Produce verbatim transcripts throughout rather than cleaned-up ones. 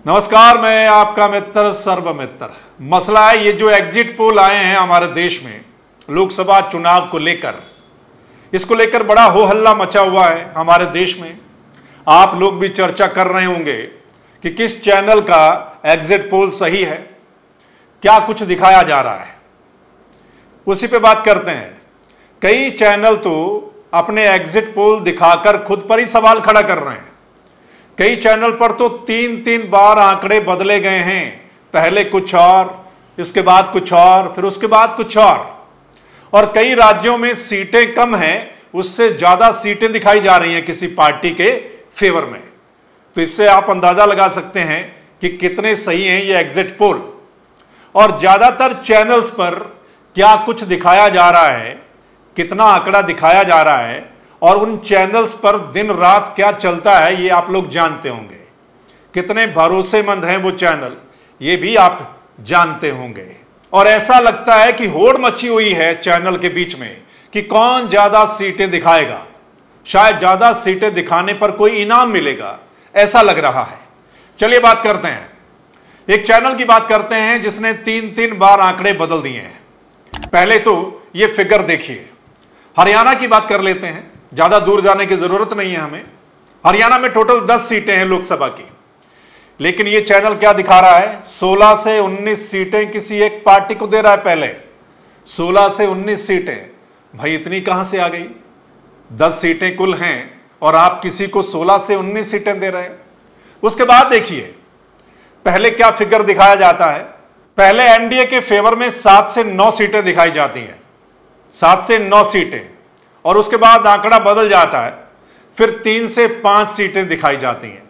नमस्कार, मैं आपका मित्र सर्वमित्र। मसला है ये जो एग्जिट पोल आए हैं हमारे देश में लोकसभा चुनाव को लेकर, इसको लेकर बड़ा हो हल्ला मचा हुआ है हमारे देश में। आप लोग भी चर्चा कर रहे होंगे कि किस चैनल का एग्जिट पोल सही है, क्या कुछ दिखाया जा रहा है, उसी पे बात करते हैं। कई चैनल तो अपने एग्जिट पोल दिखाकर खुद पर ही सवाल खड़ा कर रहे हैं। कई चैनल पर तो तीन तीन बार आंकड़े बदले गए हैं, पहले कुछ और, इसके बाद कुछ और, फिर उसके बाद कुछ और। और कई राज्यों में सीटें कम हैं, उससे ज्यादा सीटें दिखाई जा रही हैं किसी पार्टी के फेवर में। तो इससे आप अंदाजा लगा सकते हैं कि कितने सही हैं ये एग्जिट पोल। और ज्यादातर चैनल्स पर क्या कुछ दिखाया जा रहा है, कितना आंकड़ा दिखाया जा रहा है, और उन चैनल्स पर दिन रात क्या चलता है ये आप लोग जानते होंगे। कितने भरोसेमंद हैं वो चैनल, ये भी आप जानते होंगे। और ऐसा लगता है कि होड़ मची हुई है चैनल के बीच में कि कौन ज्यादा सीटें दिखाएगा, शायद ज्यादा सीटें दिखाने पर कोई इनाम मिलेगा, ऐसा लग रहा है। चलिए बात करते हैं, एक चैनल की बात करते हैं जिसने तीन तीन बार आंकड़े बदल दिए हैं। पहले तो ये फिगर देखिए, हरियाणा की बात कर लेते हैं, ज्यादा दूर जाने की जरूरत नहीं है हमें। हरियाणा में टोटल दस सीटें हैं लोकसभा की, लेकिन ये चैनल क्या दिखा रहा है, सोलह से उन्नीस सीटें किसी एक पार्टी को दे रहा है। पहले सोलह से उन्नीस सीटें, भाई इतनी कहां से आ गई? दस सीटें कुल हैं और आप किसी को सोलह से उन्नीस सीटें दे रहे हैं। उसके बाद देखिए पहले क्या फिगर दिखाया जाता है। पहले एनडीए के फेवर में सात से नौ सीटें दिखाई जाती हैं, सात से नौ सीटें, और उसके बाद आंकड़ा बदल जाता है, फिर तीन से पांच सीटें दिखाई जाती हैं।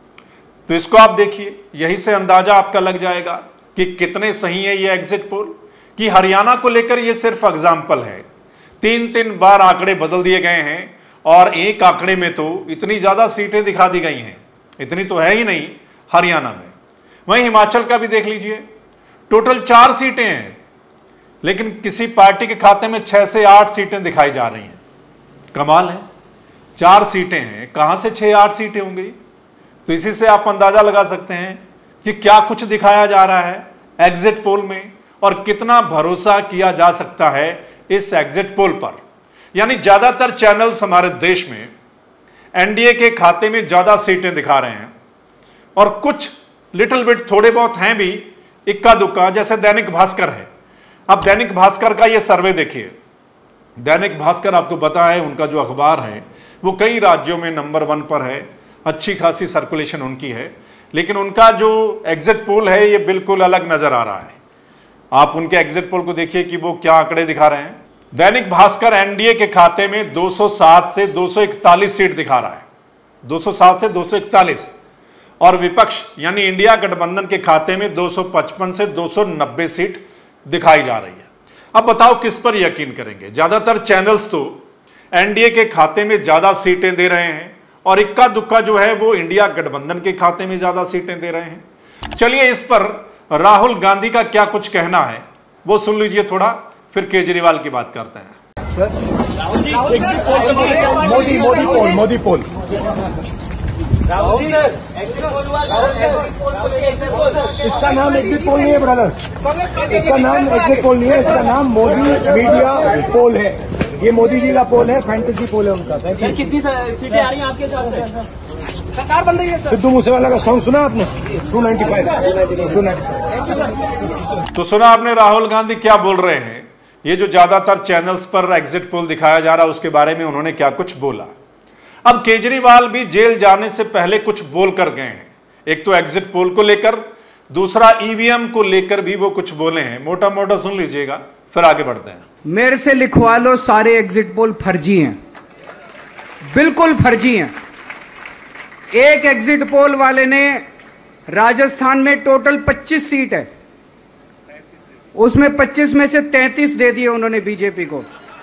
तो इसको आप देखिए, यहीं से अंदाजा आपका लग जाएगा कि कितने सही है ये एग्जिट पोल। कि हरियाणा को लेकर ये सिर्फ एग्जाम्पल है, तीन तीन बार आंकड़े बदल दिए गए हैं और एक आंकड़े में तो इतनी ज्यादा सीटें दिखा दी गई हैं, इतनी तो है ही नहीं हरियाणा में। वहीं हिमाचल का भी देख लीजिए, टोटल चार सीटें हैं, लेकिन किसी पार्टी के खाते में छह से आठ सीटें दिखाई जा रही हैं। कमाल है, चार सीटें हैं, कहां से छह आठ सीटें होंगी? तो इसी से आप अंदाजा लगा सकते हैं कि क्या कुछ दिखाया जा रहा है एग्जिट पोल में और कितना भरोसा किया जा सकता है इस एग्जिट पोल पर। यानी ज्यादातर चैनल्स हमारे देश में एनडीए के खाते में ज्यादा सीटें दिखा रहे हैं, और कुछ लिटिल बिट थोड़े बहुत हैं भी इक्का दुक्का, जैसे दैनिक भास्कर है। अब दैनिक भास्कर का ये सर्वे देखिए। दैनिक भास्कर आपको पता है उनका जो अखबार है वो कई राज्यों में नंबर वन पर है, अच्छी खासी सर्कुलेशन उनकी है, लेकिन उनका जो एग्जिट पोल है ये बिल्कुल अलग नजर आ रहा है। आप उनके एग्जिट पोल को देखिए कि वो क्या आंकड़े दिखा रहे हैं। दैनिक भास्कर एनडीए के खाते में दो सौ सात से दो सौ इकतालीस सीट दिखा रहा है, दो सौ सात से दो सौ इकतालीस, और विपक्ष यानी इंडिया गठबंधन के खाते में दो सौ पचपन से दो सौ नब्बे सीट दिखाई जा रही है। अब बताओ किस पर यकीन करेंगे? ज्यादातर चैनल्स तो एनडीए के खाते में ज्यादा सीटें दे रहे हैं और इक्का दुक्का जो है वो इंडिया गठबंधन के खाते में ज्यादा सीटें दे रहे हैं। चलिए इस पर राहुल गांधी का क्या कुछ कहना है वो सुन लीजिए थोड़ा, फिर केजरीवाल की बात करते हैं। मोदी मोदी पोल मोदी पोल इसका नाम एग्जिट पोल नहीं है ब्रदर, इसका नाम एग्जिट पोल नहीं है, इसका नाम मोदी मीडिया पोल है। ये मोदी जी का पोल है, फैंटेसी पोल है उनका। सर कितनी सीटें आ रही हैं आपके हिसाब से? सरकार बन रही है सर। सिद्धू मूसेवाला का सॉन्ग सुना आपने? Two ninety five two ninety five तो सुना आपने राहुल गांधी क्या बोल रहे हैं। ये जो ज्यादातर चैनल्स पर एग्जिट पोल दिखाया जा रहा है उसके बारे में उन्होंने क्या कुछ बोला। अब केजरीवाल भी जेल जाने से पहले कुछ बोल कर गए हैं। एक तो एग्जिट पोल को लेकर, दूसरा ईवीएम को लेकर भी वो कुछ बोले हैं। मोटा मोटा सुन लीजिएगा, फिर आगे बढ़ते हैं। मेरे से लिखवा लो, सारे एग्जिट पोल फर्जी हैं, बिल्कुल फर्जी हैं। एक एग्जिट पोल वाले ने राजस्थान में टोटल पच्चीस सीट है, उसमें पच्चीस में से तैंतीस दे दिए उन्होंने बीजेपी को।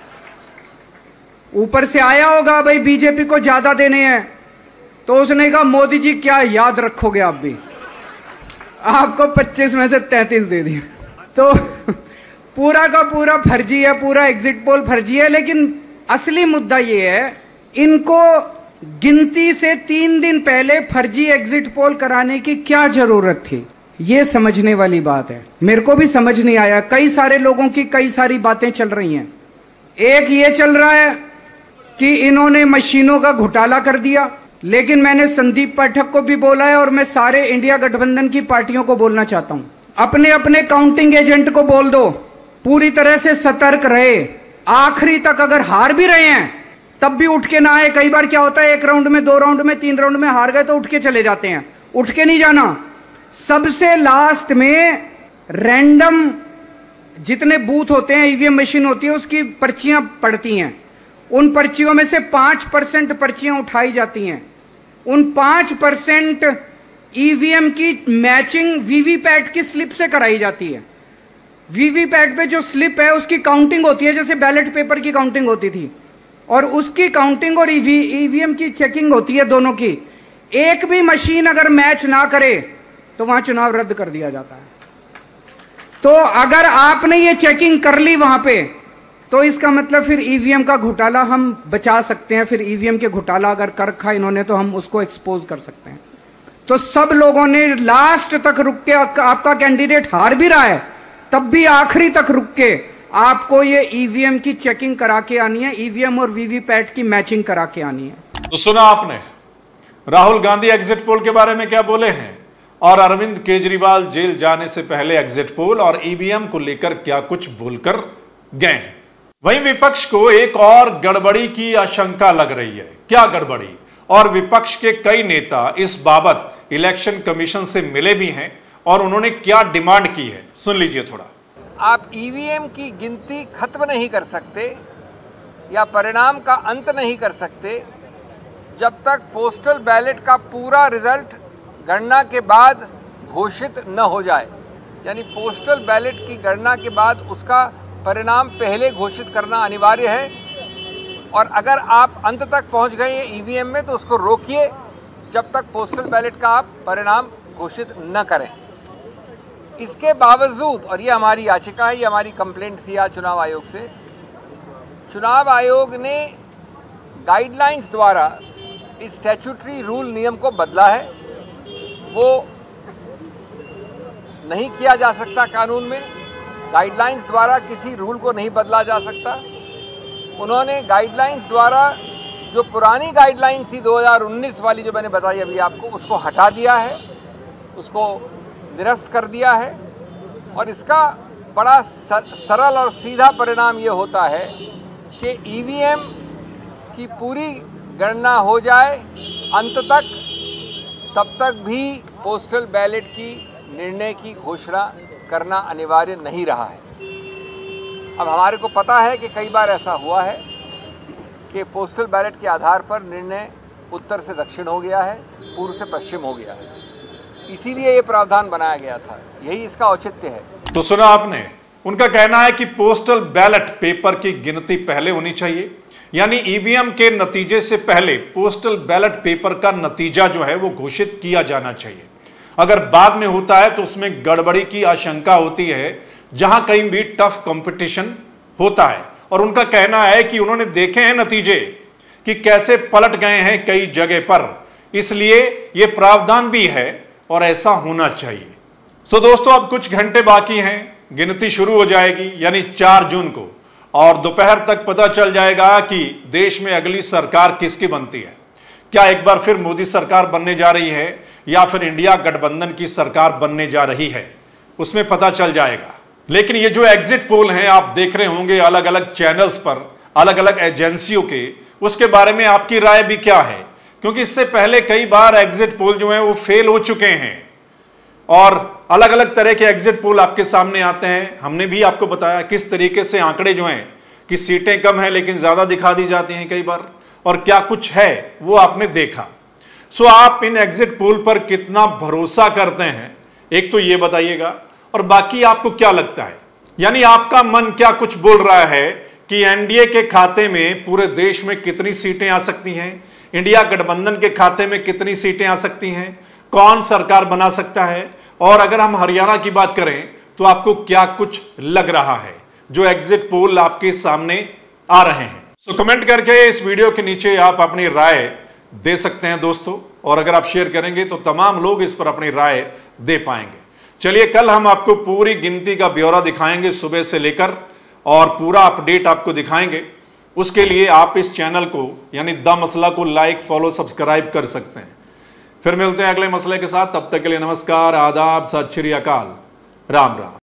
ऊपर से आया होगा भाई बीजेपी को ज्यादा देने हैं, तो उसने कहा मोदी जी क्या याद रखोगे आप भी, आपको पच्चीस में से तैंतीस दे दिए। तो पूरा का पूरा फर्जी है, पूरा एग्जिट पोल फर्जी है। लेकिन असली मुद्दा ये है, इनको गिनती से तीन दिन पहले फर्जी एग्जिट पोल कराने की क्या जरूरत थी, ये समझने वाली बात है। मेरे को भी समझ नहीं आया। कई सारे लोगों की कई सारी बातें चल रही हैं। एक ये चल रहा है कि इन्होंने मशीनों का घोटाला कर दिया, लेकिन मैंने संदीप पाठक को भी बोला है और मैं सारे इंडिया गठबंधन की पार्टियों को बोलना चाहता हूं, अपने अपने काउंटिंग एजेंट को बोल दो पूरी तरह से सतर्क रहे। आखिरी तक अगर हार भी रहे हैं तब भी उठ के ना आए। कई बार क्या होता है, एक राउंड में, दो राउंड में, तीन राउंड में हार गए तो उठ के चले जाते हैं। उठ के नहीं जाना। सबसे लास्ट में रैंडम जितने बूथ होते हैं, ईवीएम मशीन होती है, उसकी पर्चियां पड़ती हैं। उन पर्चियों में से पांच परसेंट पर्चियां उठाई जाती हैं। उन पांच परसेंट ईवीएम की मैचिंग वीवीपैट की स्लिप से कराई जाती है। वीवीपैट पे जो स्लिप है उसकी काउंटिंग होती है, जैसे बैलेट पेपर की काउंटिंग होती थी, और उसकी काउंटिंग और ईवीएम की चेकिंग होती है दोनों की। एक भी मशीन अगर मैच ना करे तो वहां चुनाव रद्द कर दिया जाता है। तो अगर आपने ये चेकिंग कर ली वहां पे, तो इसका मतलब फिर ईवीएम का घोटाला हम बचा सकते हैं। फिर ईवीएम के घोटाला अगर कर रखा इन्होंने तो हम उसको एक्सपोज कर सकते हैं। तो सब लोगों ने लास्ट तक रुक के, आपका कैंडिडेट हार भी रहा है तब भी आखिरी तक रुक के आपको ये ईवीएम की चेकिंग करा के आनी है, ईवीएम और वीवीपैट की मैचिंग करा के आनी है। तो सुना आपने राहुल गांधी एग्जिट पोल के बारे में क्या बोले हैं, और अरविंद केजरीवाल जेल जाने से पहले एग्जिट पोल और ईवीएम को लेकर क्या कुछ बोलकर गए हैं। वहीं विपक्ष को एक और गड़बड़ी की आशंका लग रही है। क्या गड़बड़ी? और विपक्ष के कई नेता इस बाबत इलेक्शन कमीशन से मिले भी हैं और उन्होंने क्या डिमांड की है, सुन लीजिए थोड़ा। आप ईवीएम की गिनती खत्म नहीं कर सकते या परिणाम का अंत नहीं कर सकते जब तक पोस्टल बैलेट का पूरा रिजल्ट गणना के बाद घोषित न हो जाए। यानी पोस्टल बैलेट की गणना के बाद उसका परिणाम पहले घोषित करना अनिवार्य है, और अगर आप अंत तक पहुंच गए हैं ईवीएम में तो उसको रोकिए जब तक पोस्टल बैलेट का आप परिणाम घोषित न करें। इसके बावजूद, और ये हमारी याचिका है, ये हमारी कंप्लेंट थी आज चुनाव आयोग से, चुनाव आयोग ने गाइडलाइंस द्वारा इस स्टैट्यूटरी रूल नियम को बदला है। वो नहीं किया जा सकता कानून में, गाइडलाइंस द्वारा किसी रूल को नहीं बदला जा सकता। उन्होंने गाइडलाइंस द्वारा जो पुरानी गाइडलाइंस थी दो हज़ार उन्नीस वाली, जो मैंने बताई अभी आपको, उसको हटा दिया है, उसको निरस्त कर दिया है। और इसका बड़ा सरल और सीधा परिणाम ये होता है कि ईवीएम की पूरी गणना हो जाए अंत तक, तब तक भी पोस्टल बैलेट की निर्णय की घोषणा करना अनिवार्य नहीं रहा है। अब हमारे को पता है कि कई बार ऐसा हुआ है कि पोस्टल बैलेट के आधार पर निर्णय उत्तर से दक्षिण हो गया है, पूर्व से पश्चिम हो गया है। इसीलिए ये प्रावधान बनाया गया था, यही इसका औचित्य है। तो सुना आपने, उनका कहना है कि पोस्टल बैलेट पेपर की गिनती पहले होनी चाहिए, यानी ईवीएम के नतीजे से पहले पोस्टल बैलेट पेपर का नतीजा जो है वो घोषित किया जाना चाहिए। अगर बाद में होता है तो उसमें गड़बड़ी की आशंका होती है, जहां कहीं भी टफ कंपटीशन होता है। और उनका कहना है कि उन्होंने देखे हैं नतीजे कि कैसे पलट गए हैं कई जगह पर, इसलिए यह प्रावधान भी है और ऐसा होना चाहिए। सो दोस्तों, अब कुछ घंटे बाकी हैं, गिनती शुरू हो जाएगी यानी चार जून को, और दोपहर तक पता चल जाएगा कि देश में अगली सरकार किसकी बनती है। क्या एक बार फिर मोदी सरकार बनने जा रही है या फिर इंडिया गठबंधन की सरकार बनने जा रही है, उसमें पता चल जाएगा। लेकिन ये जो एग्जिट पोल हैं आप देख रहे होंगे अलग अलग चैनल्स पर, अलग अलग एजेंसियों के, उसके बारे में आपकी राय भी क्या है? क्योंकि इससे पहले कई बार एग्जिट पोल जो हैं वो फेल हो चुके हैं और अलग अलग तरह के एग्जिट पोल आपके सामने आते हैं। हमने भी आपको बताया किस तरीके से आंकड़े जो हैं कि सीटें कम हैं लेकिन ज्यादा दिखा दी जाती हैं कई बार, और क्या कुछ है वो आपने देखा। सो आप इन एग्जिट पोल पर कितना भरोसा करते हैं, एक तो ये बताइएगा, और बाकी आपको क्या लगता है, यानी आपका मन क्या कुछ बोल रहा है कि एनडीए के खाते में पूरे देश में कितनी सीटें आ सकती हैं, इंडिया गठबंधन के खाते में कितनी सीटें आ सकती हैं, कौन सरकार बना सकता है, और अगर हम हरियाणा की बात करें तो आपको क्या कुछ लग रहा है जो एग्जिट पोल आपके सामने आ रहे हैं। सो कमेंट करके इस वीडियो के नीचे आप अपनी राय दे सकते हैं दोस्तों, और अगर आप शेयर करेंगे तो तमाम लोग इस पर अपनी राय दे पाएंगे। चलिए, कल हम आपको पूरी गिनती का ब्यौरा दिखाएंगे सुबह से लेकर, और पूरा अपडेट आपको दिखाएंगे। उसके लिए आप इस चैनल को यानी द मसला को लाइक, फॉलो, सब्सक्राइब कर सकते हैं। फिर मिलते हैं अगले मसले के साथ, तब तक के लिए नमस्कार, आदाब, सत श्री अकाल, राम राम।